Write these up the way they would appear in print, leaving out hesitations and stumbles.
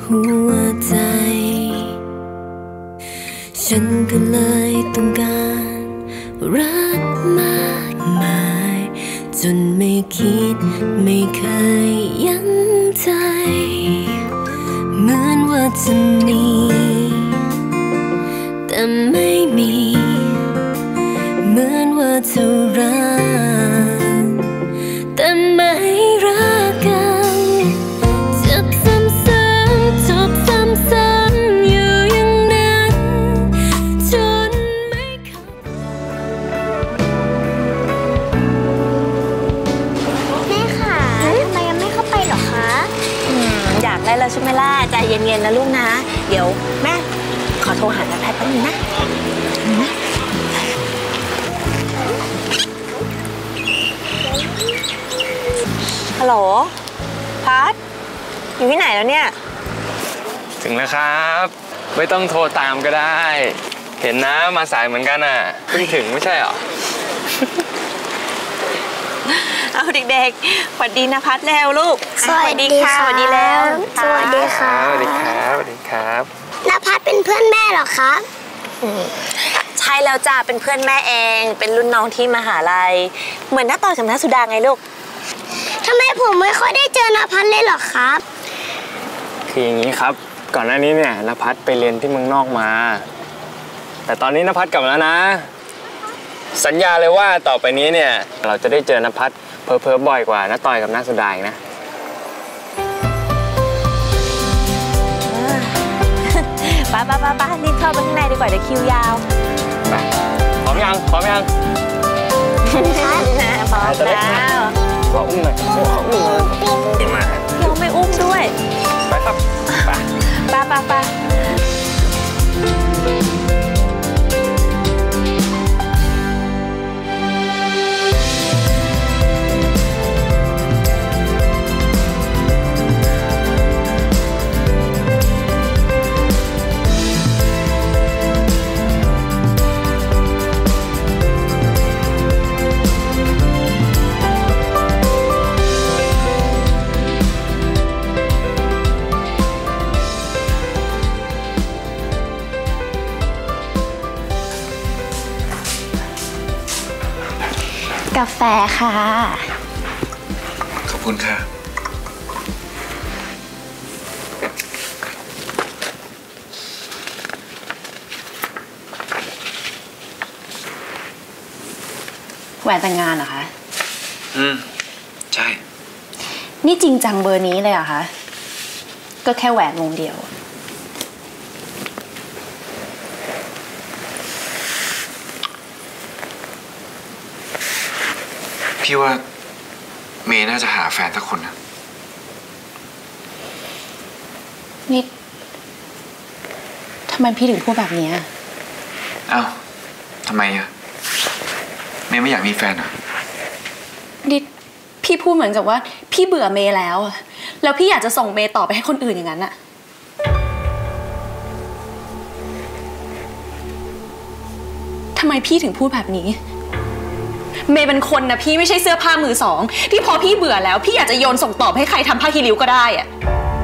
หัวใจฉันก็เลยต้องการรักมากมายจนไม่คิดไม่เคยยั้งใจเหมือนว่าจะมีแต่ไม่มีเหมือนว่าจะรักแต่ไม่รักกันเจ็บซ้ำๆจบซ้ำๆอยู่อย่างนั้นจนไม่เข้าแม่ค่ะทำไมยังไม่เข้าไปหรอคะอยากได้แล้วใช่ไหมล่ะใจเย็นๆนะลูกนะเดี๋ยวแม่ขอโทรหาน้าแพทย์แป๊บนึงนะฮัลโหลพัดอยู่ที่ไหนแล้วเนี่ยถึงแล้วครับไม่ต้องโทรตามก็ได้เห็นนะมาสายเหมือนกันอ่ะเพิ่งถึงไม่ใช่หรอเอาเด็กๆสวัสดีนะพัดแล้วลูกสวัสดีค่ะสวัสดีแล้วสวัสดีค่ะสวัสดีครับสวัสดีครับณภัทรเป็นเพื่อนแม่เหรอคะใช่แล้วจ้าเป็นเพื่อนแม่เองเป็นรุ่นน้องที่มหาลัยเหมือนน้าต่อยกับน้าสุดาไงลูกทำไมผมไม่ค่อยได้เจอณภัทรเลยเหรอครับคืออย่างนี้ครับก่อนหน้านี้เนี่ยณภัทรไปเรียนที่เมืองนอกมาแต่ตอนนี้ณภัทรกลับมาแล้วนะสัญญาเลยว่าต่อไปนี้เนี่ยเราจะได้เจอณภัทรเพิ่มบ่อยกว่าน้าต่อยกับน้าสุดาอีกนะป้ารีบเข้าไปข้างในดีกว่าเดี๋ยวคิวยาวไปพร้อมยังพร้อมยังพร้อมแล้วขออุ้มหน่อยขออุ้มเลยดีมากเราไม่อุ้มด้วยไปครับไปป้ากาแฟค่ะขอบคุณค่ะแหวนแต่งงานเหรอคะใช่นี่จริงจังเบอร์นี้เลยเหรอคะก็แค่แหวนวงเดียวพี่ว่าเมย์น่าจะหาแฟนสักคนนะนี่ทำไมพี่ถึงพูดแบบนี้อ้าวทำไมอะเมย์ไม่อยากมีแฟนเหรอนี่พี่พูดเหมือนกับว่าพี่เบื่อเมย์แล้วพี่อยากจะส่งเมย์ต่อไปให้คนอื่นอย่างนั้นอะทำไมพี่ถึงพูดแบบนี้เมย์เป็นคนนะพี่ไม่ใช่เสื้อผ้ามือสองที่พอพี่เบื่อแล้วพี่อยากจะโยนส่งต่อให้ใครทำผ้าคีริ้วก็ได้อะ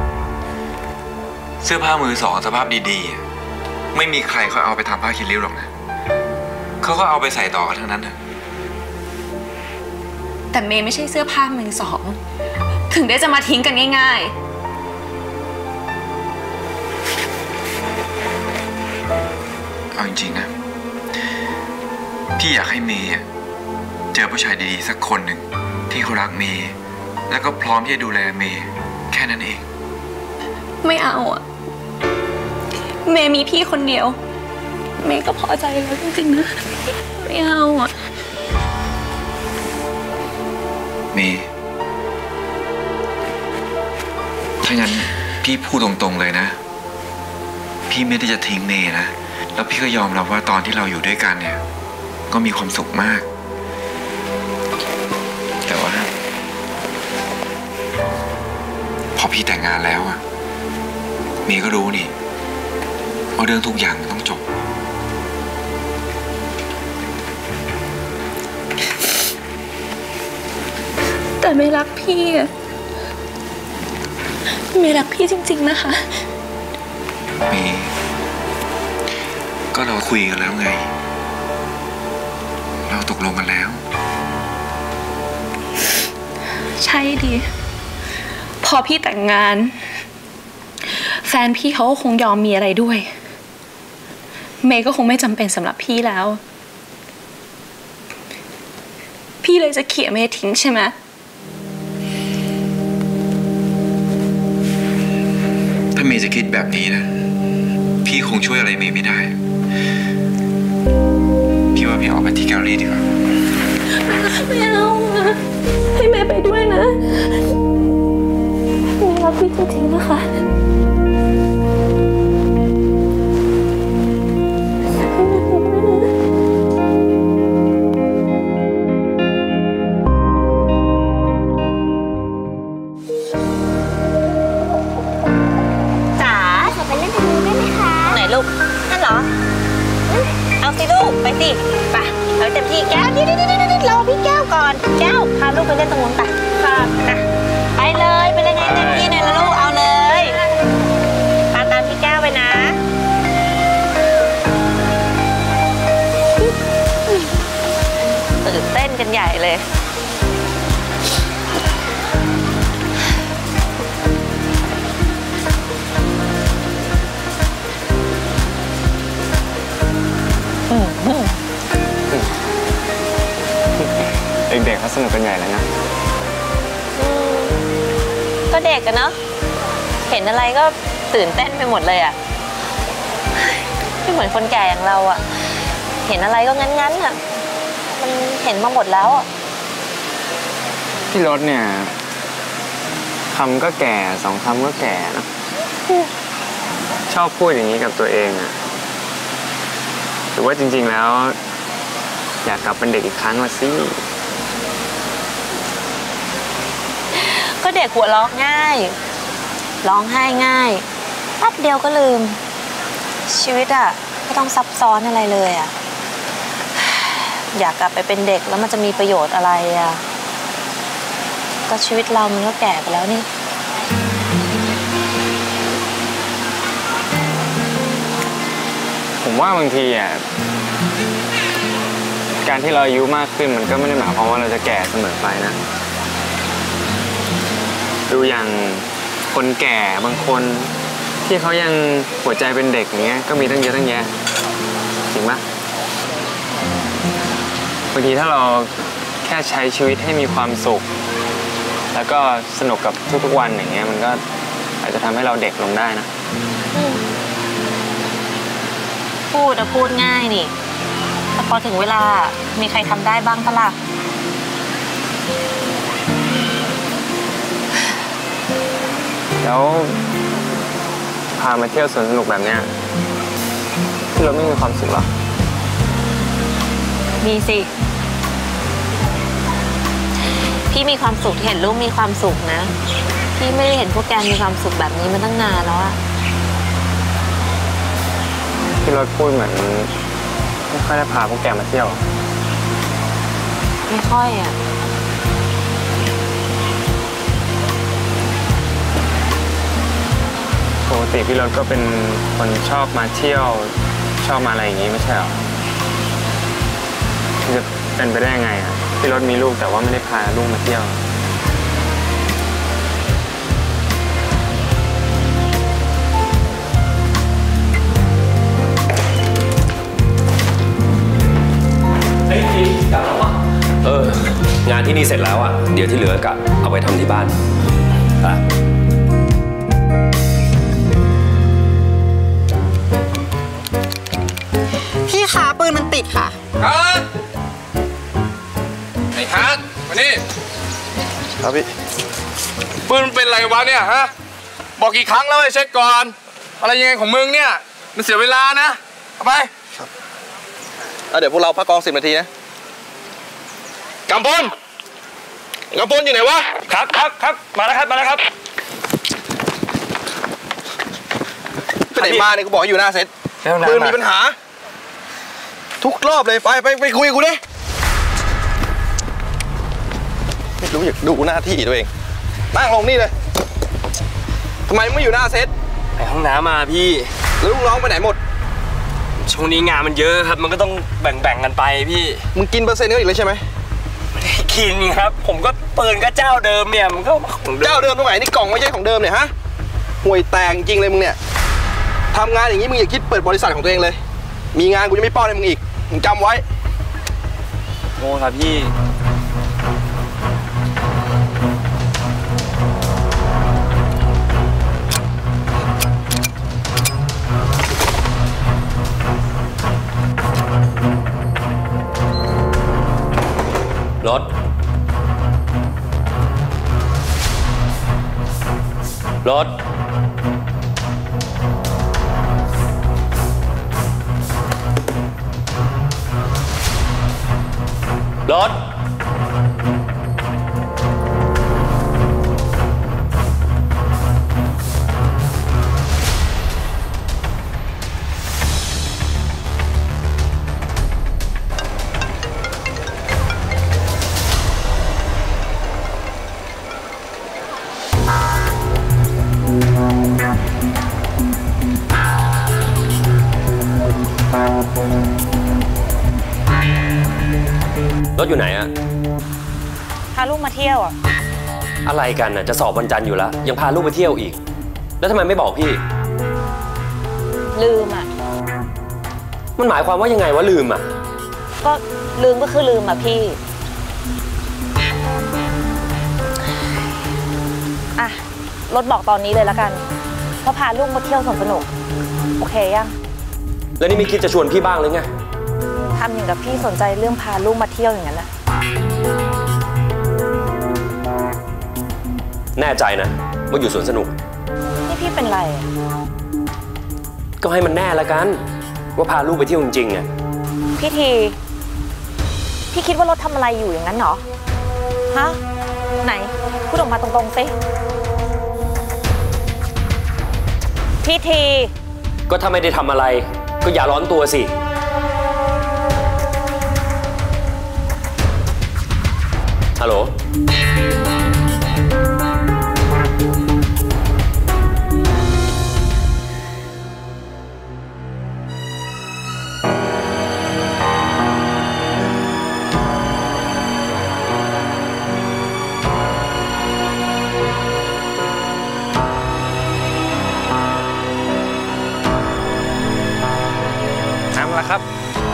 เสื้อผ้ามือสองสภาพดีๆไม่มีใครเขาเอาไปทำผ้าคีริ้วหรอกนะเขาก็เอาไปใส่ต่อกันทั้งนั้นนะแต่เมย์ไม่ใช่เสื้อผ้ามือสองถึงได้จะมาทิ้งกันง่ายๆเอาจริงๆนะพี่อยากให้เมย์เจอผู้ชายดีๆสักคนหนึ่งที่เขารักเมย์แล้วก็พร้อมที่จะดูแลเมย์แค่นั้นเองไม่เอาอะเมย์มีพี่คนเดียวเมย์ก็พอใจแล้วจริงๆนะไม่เอาอะเมย์ถ้างั้นพี่พูดตรงๆเลยนะพี่ไม่ได้จะทิ้งเมย์นะแล้วพี่ก็ยอมรับว่าตอนที่เราอยู่ด้วยกันเนี่ยก็มีความสุขมากแต่ว่าพอพี่แต่งงานแล้วอะเมย์ก็รู้นี่ว่าเรื่องทุกอย่างมันต้องจบแต่ไม่รักพี่อะเมย์รักพี่จริงๆนะคะเมย์ก็เราคุยกันแล้วไงเราตกลงกันแล้วใช่ดิพอพี่แต่งงานแฟนพี่เขาก็คงยอมมีอะไรด้วยเมย์ก็คงไม่จำเป็นสำหรับพี่แล้วพี่เลยจะเขี่ยเมย์ทิ้งใช่ไหมถ้าเมย์จะคิดแบบนี้นะพี่คงช่วยอะไรเมย์ไม่ได้พี่ว่าพี่ออกไปที่แกลเลอรี่ดีกว่าไม่เอาให้เมย์ไปด้วยนะเมย์รักพี่จริงๆนะคะเอาสิลูกไปสิไปเอาเต็มที่แก้วนี่รอพี่แก้วก่อนแก้วพาลูกไปเล่นตรงนู้นไปค่ะนะไปเลยไปเลยไงเต็มที่เลยละลูกเอาเลยตามพี่แก้วไปนะตื่นเต้นกันใหญ่เลยเด็กๆเขาสนุกกันใหญ่เลยนะก็เด็กกันเนาะเห็นอะไรก็ตื่นเต้นไปหมดเลยอ่ะไม่เหมือนคนแก่อย่างเราอ่ะเห็นอะไรก็งั้นอ่ะมันเห็นมาหมดแล้วอ่ะพี่รถเนี่ยคำก็แก่สองคำก็แก่นะชอบพูดอย่างนี้กับตัวเองอ่ะหรือว่าจริงๆแล้วอยากกลับเป็นเด็กอีกครั้งมาสิก็เด็กหัวเราะง่ายร้องไห้ง่ายแป๊บเดียวก็ลืมชีวิตอ่ะไม่ต้องซับซ้อนอะไรเลยอ่ะอยากกลับไปเป็นเด็กแล้วมันจะมีประโยชน์อะไรอ่ะก็ชีวิตเรามันก็แก่ไปแล้วนี่ผมว่าบางทีอ่ะการที่เราอายุมากขึ้นมันก็ไม่ได้หมายความว่าเราจะแก่เสมอไปนะดูอย่างคนแก่บางคนที่เขายังหัวใจเป็นเด็กอย่างเงี้ยก็มีตั้งเยอะตั้งแยะจริงปะบางทีถ้าเราแค่ใช้ชีวิตให้มีความสุขแล้วก็สนุกกับทุกๆวันอย่างเงี้ยมันก็อาจจะทำให้เราเด็กลงได้นะพูดง่ายนี่แต่พอถึงเวลามีใครทำได้บ้างปะล่ะแล้วพามาเที่ยวสวนสนุกแบบเนี้ยพี่รถไม่มีความสุขหรอมีสิพี่มีความสุขที่เห็นลูกมีความสุขนะพี่ไม่ได้เห็นพวกแกมีความสุขแบบนี้มาตั้งนานแล้วอะพี่รถพูดเหมือนไม่ค่อยได้พาพวกแกมาเที่ยวไม่ค่อยอะปกติพี่รถก็เป็นคนชอบมาเที่ยวชอบมาอะไรอย่างนี้ไม่ใช่หรอจะเป็นไปได้ยังไงอ่ะพี่รถมีลูกแต่ว่าไม่ได้พาลูกมาเที่ยวงานที่นี่เสร็จแล้วอ่ะเดี๋ยวที่เหลือกะเอาไปทำที่บ้านพี่คะปืนมันติดค่ะไอ้ทัศน์มานี่ครับพี่ปืนมันเป็นไรวะเนี่ยฮะบอกกี่ครั้งแล้วให้เช็คก่อนอะไรยังไงของมึงเนี่ยมันเสียเวลานะเอาไปครับเดี๋ยวพวกเราพักกอง10 นาทีนะกำพลอยู่ไหนวะครับมาแล้วครับไปไหนมาเนี่ยกูบอกอยู่หน้าเซ็ตปืนมีปัญหาทุกรอบเลยไปคุยกูดิไม่รู้อยากดูหน้าที่ตัวเองนั่งลงนี่เลยทำไมไม่อยู่หน้าเซตไปห้องน้ำมาพี่แล้วลูกน้องไปไหนหมดช่วงนี้งานมันเยอะครับมันก็ต้องแบ่งกันไปพี่มึงกินเปอร์เซ็นต์ก็อีกแล้วใช่ไหมไม่ได้กินครับผมก็ปืนก็เจ้าเดิมเนี่ยมันก็เจ้าเดิมตรงไหนนี่กล่องไม่ใช่ของเดิมเนี่ยฮะห่วยแตกจริงเลยมึงเนี่ยทำงานอย่างนี้มึงอย่าคิดเปิดบริษัทของตัวเองเลยมีงานกูจะไม่ป้อนให้มึงอีกมึงจำไว้โอ้ครับพี่รถรถรถรถอยู่ไหนอะพาลูกมาเที่ยวอะอะไรกันอะจะสอบวันจันทร์อยู่แล้วยังพาลูกไปเที่ยวอีกแล้วทำไมไม่บอกพี่ลืมอะมันหมายความว่ายังไงว่าลืมอะก็ลืมก็คือลืมอะพี่อะรถบอกตอนนี้เลยแล้วกันว่าพาลูกมาเที่ยวสนุกโอเคยังแล้วนี่ไม่คิดจะชวนพี่บ้างเลยไงทำอย่างกับพี่สนใจเรื่องพาลูกมาเที่ยวอย่างนั้นแหละแน่ใจนะว่าอยู่สวนสนุกนี่พี่เป็นไรก็ให้มันแน่ละกันว่าพาลูกไปเที่ยวจริงๆอ่ะพี่ทีพี่คิดว่ารถทำอะไรอยู่อย่างนั้นเหรอฮะไหนพูดออกมาตรงๆสิพี่ทีก็ถ้าไม่ได้ทำอะไรก็อย่าร้อนตัวสิฮัลโหลน้ำละครับ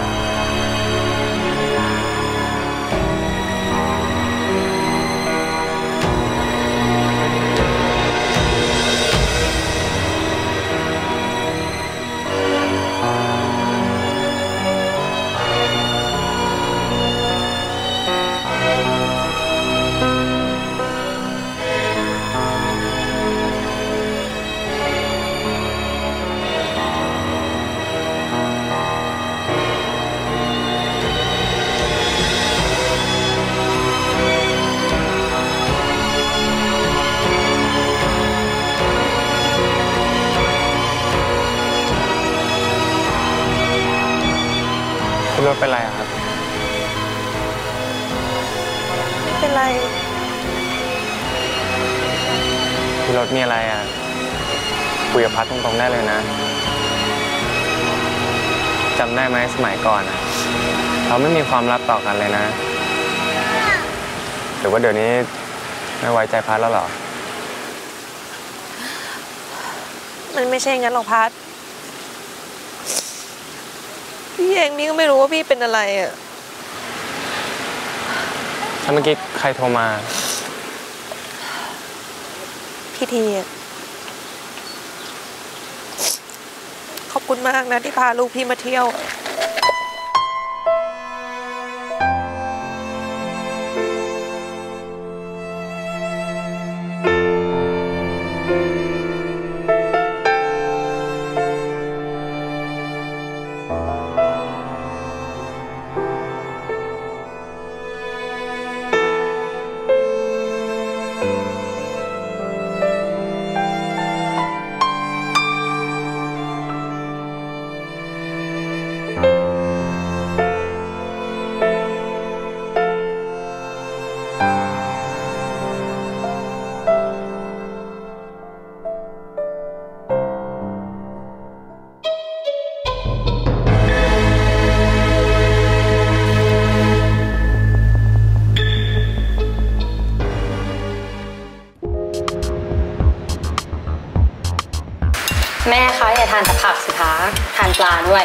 รถเป็นไรครับไม่เป็นไรพี่รถมีอะไรอ่ะคุยกับพัดตรงๆได้เลยนะจำได้ไหมสมัยก่อนอ่ะเราไม่มีความลับต่อกันเลยนะหรือว่าเดี๋ยวนี้ไม่ไว้ใจพัดแล้วหรอมันไม่ใช่งั้นหรอกพัดพี่เองนี่ก็ไม่รู้ว่าพี่เป็นอะไรอ่ะถ้าเมื่อกี้ใครโทรมาพี่ทีขอบคุณมากนะที่พาลูกพี่มาเที่ยวแม่คะอย่าทานแต่ผักสิคะทานปลาด้วย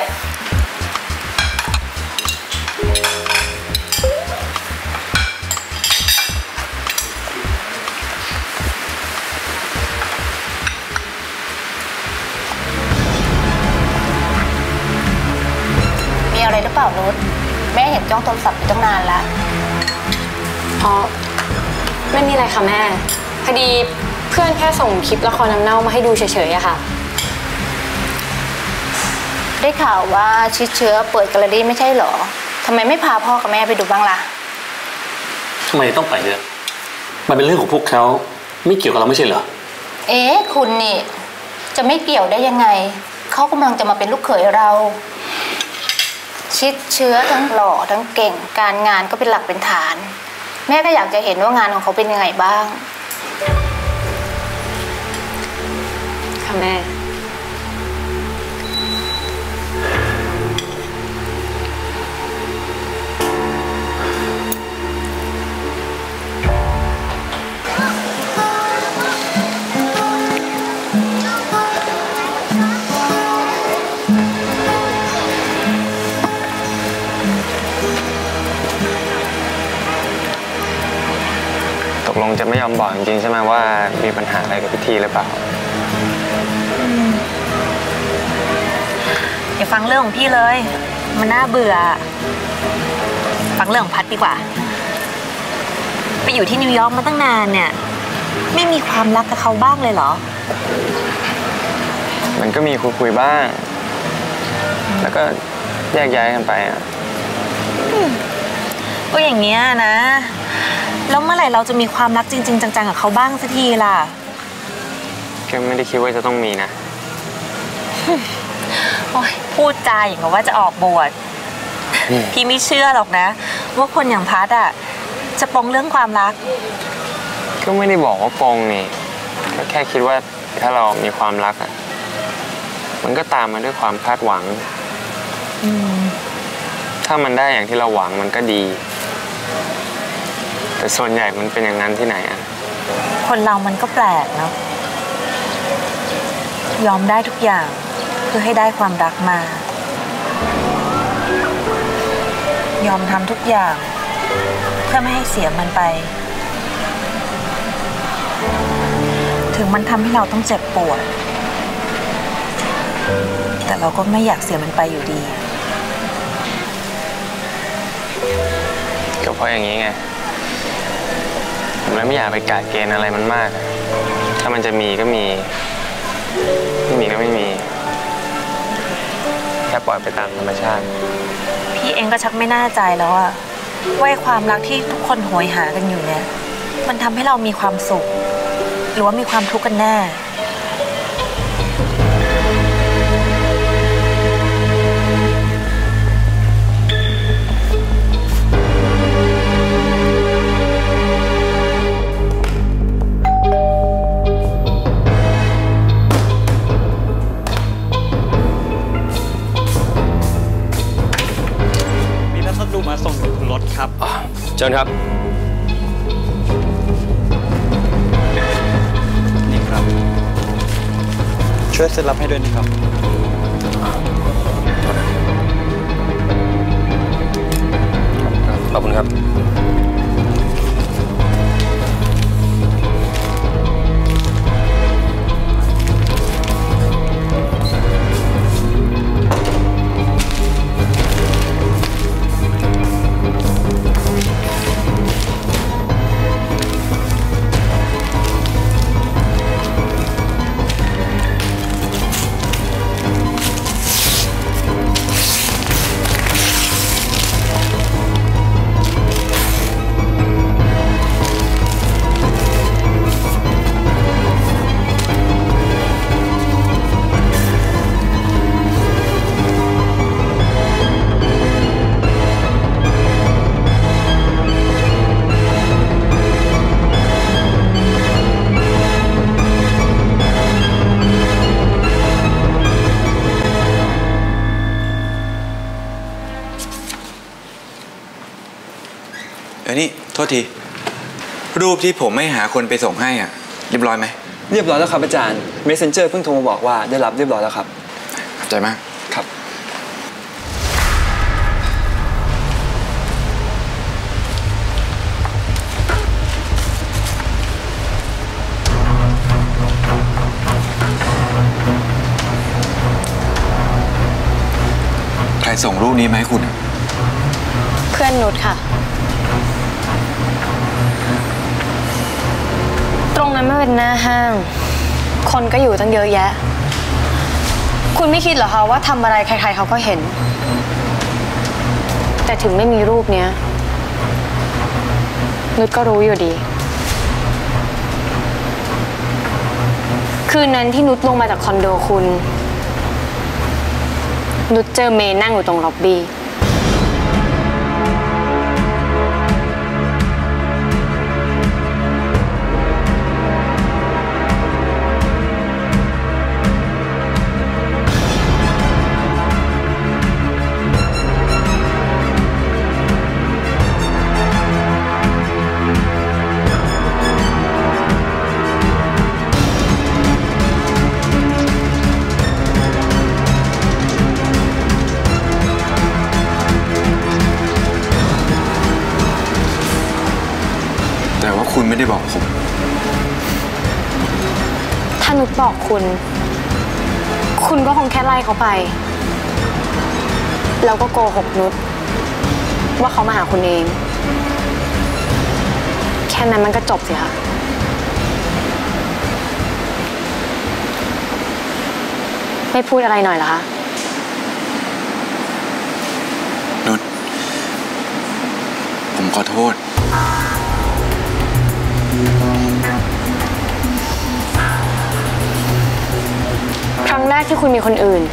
มีอะไรหรือเปล่านุชแม่เห็นจ้องโทรศัพท์อยู่ตั้งนานแล้วอ๋อไม่มีอะไรค่ะแม่พอดีเพื่อนแค่ส่งคลิปละครน้ำเน่ามาให้ดูเฉยๆอะค่ะได้ข่าวว่าชิดเชื้อเปิดแกลเลอรี่ไม่ใช่เหรอทำไมไม่พาพ่อกับแม่ไปดูบ้างล่ะทำไมต้องไปเนี่ยมันเป็นเรื่องของพวกเขาไม่เกี่ยวกับเราไม่ใช่เหรอคุณนี่จะไม่เกี่ยวได้ยังไงเขากำลังจะมาเป็นลูกเขยเราชิดเชื้อทั้งหล่อทั้งเก่งการงานก็เป็นหลักเป็นฐานแม่ก็อยากจะเห็นว่างานของเขาเป็นยังไงบ้างค่ะแม่ตกลงจะไม่ยอมบอกจริงๆใช่ไหมว่ามีปัญหาอะไรกับพิธีหรือเปล่าอย่าฟังเรื่องของพี่เลยมันน่าเบื่อฟังเรื่องของพัดดีกว่าไปอยู่ที่นิวยอร์กมาตั้งนานเนี่ยไม่มีความรักกับเขาบ้างเลยเหรอมันก็มีคุยบ้างแล้วก็แยกย้ายกันไปอ่ะก็อย่างเงี้ยนะแล้วเมื่อไหร่เราจะมีความรักจริงๆจังๆกับเขาบ้างสักทีล่ะก็ไม่ได้คิดว่าจะต้องมีนะโอ๊ยพูดจาอย่างกับว่าจะออกบวชพี่ไม่เชื่อหรอกนะว่าคนอย่างพัดอ่ะจะปองเรื่องความรักก็ไม่ได้บอกว่าปองนี่ก็แค่คิดว่าถ้าเรามีความรักอ่ะมันก็ตามมาด้วยความคาดหวังถ้ามันได้อย่างที่เราหวังมันก็ดีแต่ส่วนใหญ่มันเป็นอย่างนั้นที่ไหนอ่ะคนเรามันก็แปลกเนาะยอมได้ทุกอย่างเพื่อให้ได้ความรักมายอมทำทุกอย่างเพื่อไม่ให้เสียมันไปถึงมันทำให้เราต้องเจ็บปวดแต่เราก็ไม่อยากเสียมันไปอยู่ดีก็เพราะอย่างนี้ไงผมเลยไม่อยากไปกะเกณฑ์อะไรมันมากถ้ามันจะมีก็มีไม่มีก็ไม่มีแค่ปล่อยไปตามธรรมชาติพี่เองก็ชักไม่น่าใจแล้วอะว่าความรักที่ทุกคนโหยหากันอยู่เนี่ยมันทำให้เรามีความสุขหรือว่ามีความทุกข์กันแน่มาส่งถึงรถครับเชิญครับนี่ครับช่วยเซ็นรับให้ด้วยนะครับขอบคุณครับนี่โทษทีรูปที่ผมไม่หาคนไปส่งให้อ่ะเรียบร้อยไหมเรียบร้อยแล้วครับอาจารย์ Messenger เพิ่งโทรมาบอกว่าได้รับเรียบร้อยแล้วครับขอบใจมากครับใครส่งรูปนี้มาให้คุณเพื่อนนุชค่ะตรงนั้นไม่เป็นหน้าห้างคนก็อยู่ตั้งเยอะแยะคุณไม่คิดเหรอคะว่าทำอะไรใครๆเขาก็เห็นแต่ถึงไม่มีรูปเนี้ยนุชก็รู้อยู่ดีคืนนั้นที่นุชลงมาจากคอนโดคุณนุชเจอเมย์นั่งอยู่ตรงล็อบบี้แต่ว่าคุณไม่ได้บอกผมถ้านุชบอกคุณก็คงแค่ไล่เขาไปแล้วก็โกหกนุชว่าเขามาหาคุณเองแค่นั้นมันก็จบสิคะไม่พูดอะไรหน่อยเหรอคะนุชผมขอโทษครั้งแรกที่คุณมีคนอื่น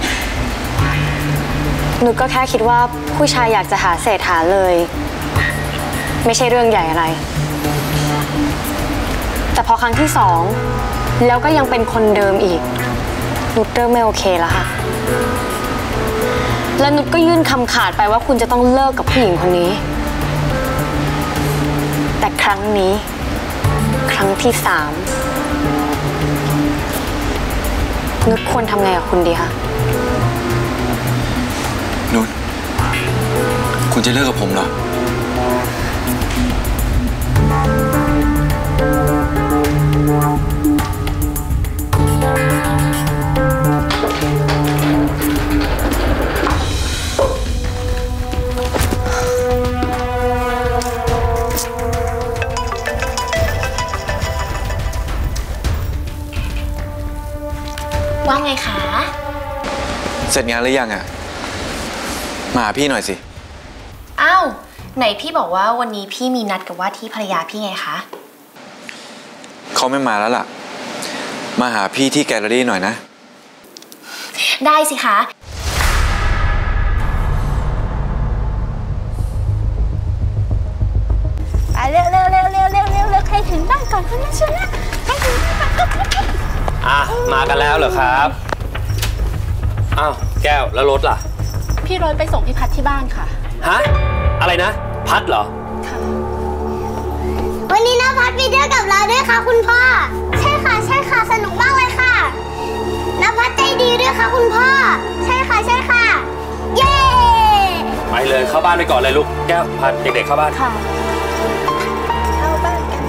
นุชก็แค่คิดว่าผู้ชายอยากจะหาเศษหาเลยไม่ใช่เรื่องใหญ่อะไรแต่พอครั้งที่2แล้วก็ยังเป็นคนเดิมอีกนุชเริ่มไม่โอเคแล้วค่ะและนุชก็ยื่นคำขาดไปว่าคุณจะต้องเลิกกับผู้หญิงคนนี้แต่ครั้งนี้ครั้งที่3นุชควรทำไงกับคุณดีคะนุชคุณจะเลิกกับผมเหรอว่าไงคะเสร็จงานหรือยังอ่ะมาหาพี่หน่อยสิอ้าวไหนพี่บอกว่าวันนี้พี่มีนัดกับว่าที่ภรรยาพี่ไงคะเขาไม่มาแล้วล่ะมาหาพี่ที่แกลเลอรี่หน่อยนะได้สิคะไปเร็วใครถึงบ้านก่อนคนนั้นชนะใครถึงบ้านก่อนมากันแล้วเหรอครับอ้าวแก้วแล้วรถล่ะพี่รถไปส่งพี่พัดที่บ้านค่ะฮะอะไรนะพัดเหรอค่ะวันนี้นะพัดไปเที่ยวกับเราด้วยค่ะคุณพ่อใช่ค่ะสนุกมากเลยค่ะนะพัดใจดีด้วยค่ะคุณพ่อใช่ค่ะเย้ไปเลยเข้าบ้านไปก่อนเลยลูกแก้วพัดเด็กๆเข้าบ้านค่ะเข้าบ้านกัน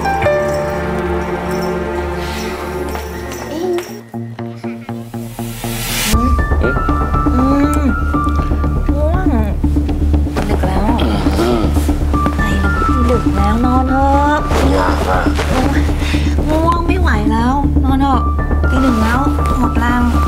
ง่วงดึกแล้วไปแล้วพี่ดึกแล้วนอนเถอะง่วงไม่ไหวแล้วนอนเถอะตี 1แล้วหมดแรง